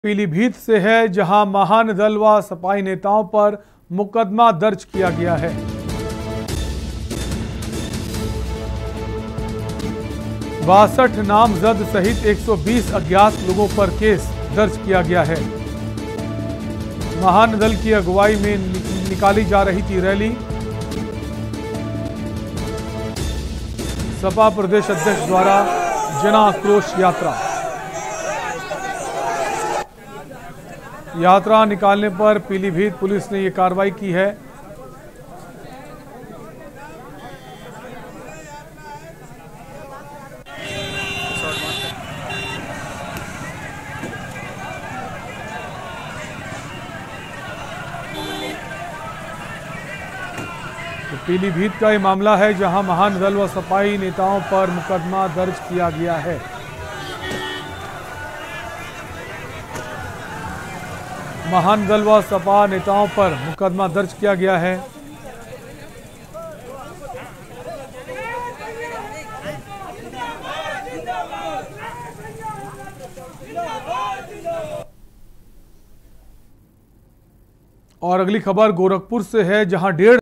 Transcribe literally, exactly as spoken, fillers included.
पीलीभीत से है, जहां महान दल व सपाई नेताओं पर मुकदमा दर्ज किया गया है। बासठ नामजद सहित एक सौ बीस अज्ञात लोगों पर केस दर्ज किया गया है। महान दल की अगुवाई में निकाली जा रही थी रैली। सपा प्रदेश अध्यक्ष द्वारा जन आक्रोश यात्रा यात्रा निकालने पर पीलीभीत पुलिस ने यह कार्रवाई की है। तो पीलीभीत का ये मामला है, जहां महान दल व सपाई नेताओं पर मुकदमा दर्ज किया गया है। महान दल व सपा नेताओं पर मुकदमा दर्ज किया गया है। और अगली खबर गोरखपुर से है, जहां डेढ़